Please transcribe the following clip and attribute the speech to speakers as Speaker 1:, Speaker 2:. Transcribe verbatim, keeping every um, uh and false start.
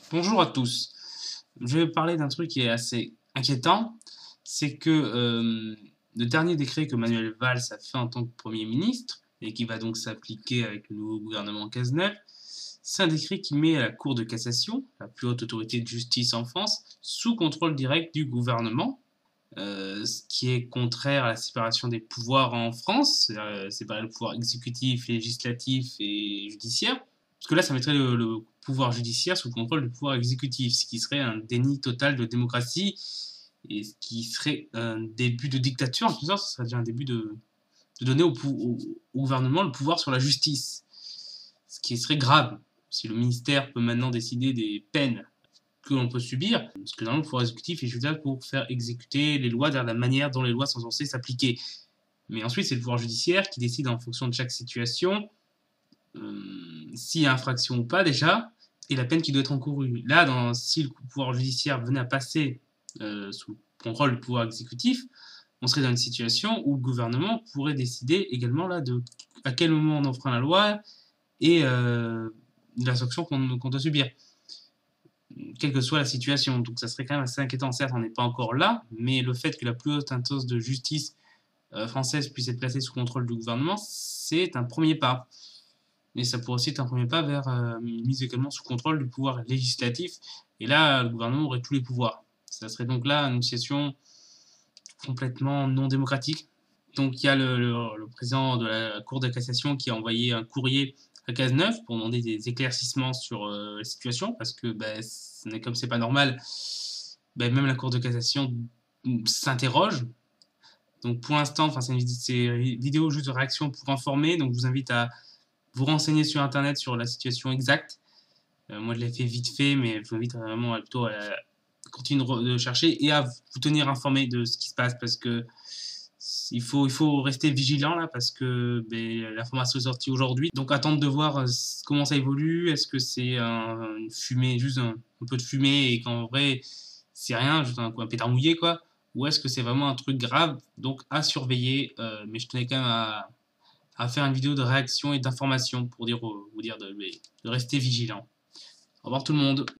Speaker 1: Bonjour à tous. Je vais parler d'un truc qui est assez inquiétant. C'est que euh, le dernier décret que Manuel Valls a fait en tant que Premier ministre, et qui va donc s'appliquer avec le nouveau gouvernement Cazeneuve, c'est un décret qui met la Cour de cassation, la plus haute autorité de justice en France, sous contrôle direct du gouvernement, euh, ce qui est contraire à la séparation des pouvoirs en France, c'est-à-dire séparer le pouvoir exécutif, législatif et judiciaire. Parce que là, ça mettrait le, le pouvoir judiciaire sous le contrôle du pouvoir exécutif, ce qui serait un déni total de démocratie et ce qui serait un début de dictature. En quelque sorte, ce serait déjà un début de, de donner au, au, au gouvernement le pouvoir sur la justice, ce qui serait grave. Si le ministère peut maintenant décider des peines que l'on peut subir, parce que normalement le pouvoir exécutif est juste pour faire exécuter les lois de la manière dont les lois sont censées s'appliquer. Mais ensuite, c'est le pouvoir judiciaire qui décide en fonction de chaque situation euh, s'il y a infraction ou pas déjà, et la peine qui doit être encourue. Là, dans, si le pouvoir judiciaire venait à passer euh, sous le contrôle du pouvoir exécutif, on serait dans une situation où le gouvernement pourrait décider également là de à quel moment on enfreint la loi et euh, de la sanction qu'on qu'on doit subir, quelle que soit la situation. Donc ça serait quand même assez inquiétant. Certes, on n'est pas encore là, mais le fait que la plus haute instance de justice euh, française puisse être placée sous contrôle du gouvernement, c'est un premier pas. Mais ça pourrait aussi être un premier pas vers euh, une mise également sous contrôle du pouvoir législatif. Et là, le gouvernement aurait tous les pouvoirs. Ça serait donc là une situation complètement non démocratique. Donc il y a le, le, le président de la Cour de cassation qui a envoyé un courrier à Cazeneuve pour demander des éclaircissements sur euh, la situation, parce que ben, comme c'est pas normal, ben, même la Cour de cassation s'interroge. Donc pour l'instant, enfin, c'est une, une vidéo juste de réaction pour informer, donc je vous invite à vous renseigner sur internet sur la situation exacte. Euh, moi je l'ai fait vite fait, mais je vous invite vraiment à, plutôt à, à continuer de chercher et à vous tenir informé de ce qui se passe, parce que il faut, il faut rester vigilant là, parce que ben, l'information est sortie aujourd'hui. Donc attendre de voir euh, comment ça évolue. Est-ce que c'est un, une fumée, juste un, un peu de fumée, et qu'en vrai c'est rien, juste un, un pétard mouillé quoi, ou est-ce que c'est vraiment un truc grave? Donc à surveiller. Euh, mais je tenais quand même à, à faire une vidéo de réaction et d'information pour dire, vous dire de, de rester vigilant. Au revoir tout le monde.